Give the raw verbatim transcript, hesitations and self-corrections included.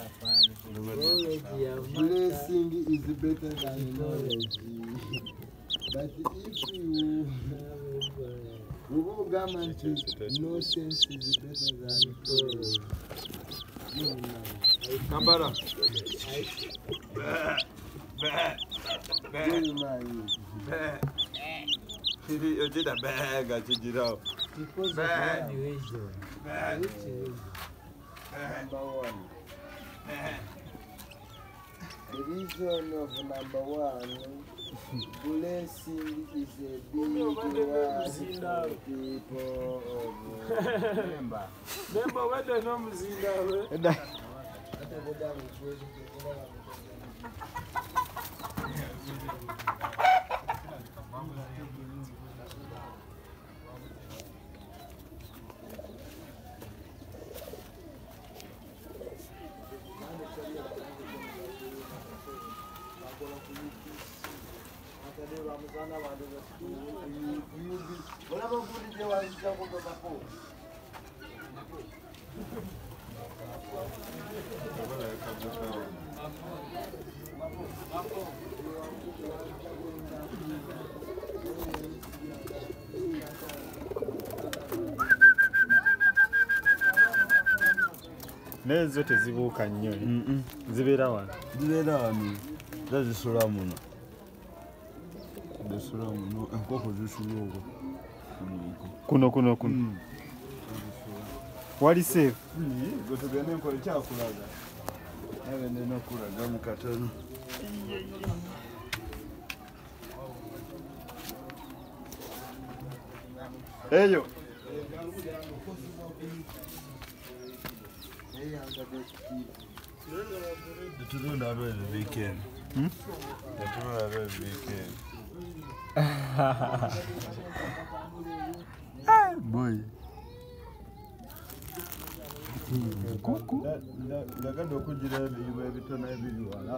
Blessing is better than knowledge. But if you government no sense is better than knowledge. Kambara. You did a bag, I did it out. Because of graduation. Number one. The reason of number one, blessing is a big word for people of member. Member, what the numbers in there? Nezo tezibuka nnyo. Mm. Zibeera wa? Zibeera wano. Zazisula muno. Zisula muno. Enkoko zisula okwo. Kuno kuno kuno. Mm. Wali safe? Mm. Gotugende nkola kyakulaga. Nawe nena kulaga mu katono. Eyo. The two that was the weekend. Hmm? The two that was the weekend. Ah, boy. Kuku. Daga doku jira biwe bitona bijuala.